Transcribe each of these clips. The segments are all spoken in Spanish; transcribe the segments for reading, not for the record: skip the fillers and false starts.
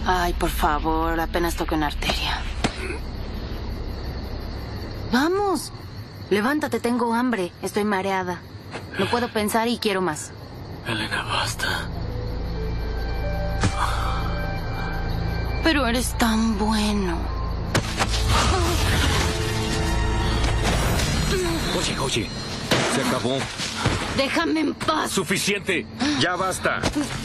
Ay, por favor, apenas toqué una arteria. Vamos. Levántate, tengo hambre. Estoy mareada. No puedo pensar y quiero más. Elena, basta. Pero eres tan bueno. Oye, se acabó. Déjame en paz. ¡Suficiente! ¡Ya basta!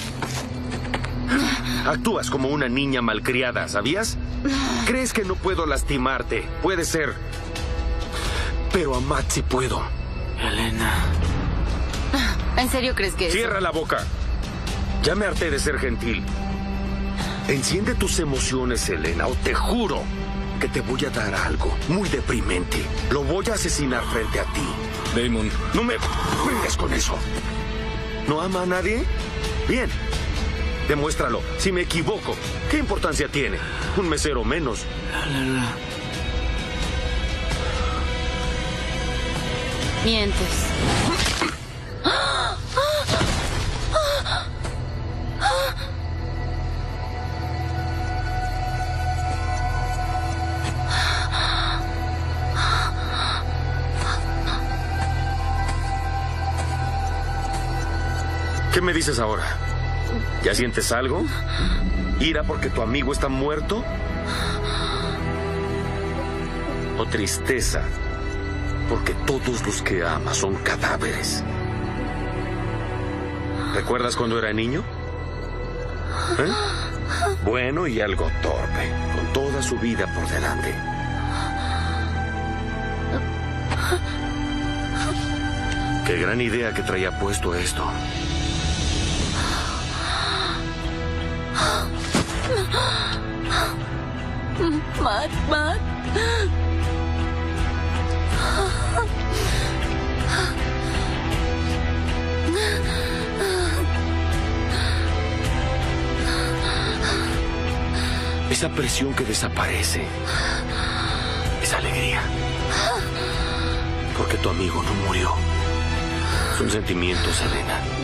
Actúas como una niña malcriada, ¿sabías? Crees que no puedo lastimarte. Puede ser. Pero a Matt sí puedo. Elena. ¿En serio crees que Cierra la boca. Ya me harté de ser gentil. Enciende tus emociones, Elena, o te juro que te voy a dar algo muy deprimente. Lo voy a asesinar frente a ti. Damon. No me vengas con eso. ¿No ama a nadie? Bien. Demuéstralo. Si me equivoco, ¿qué importancia tiene? Un mesero menos. Elena. mientes? ¿Qué me dices ahora? ¿Ya sientes algo? ¿Ira porque tu amigo está muerto? ¿O tristeza porque todos los que amas son cadáveres? ¿Recuerdas cuando era niño? ¿Eh? Bueno y algo torpe, con toda su vida por delante. Qué gran idea que traía puesto esto. Matt. Esa presión que desaparece. Esa alegría. Porque tu amigo no murió. Son sentimientos, Elena.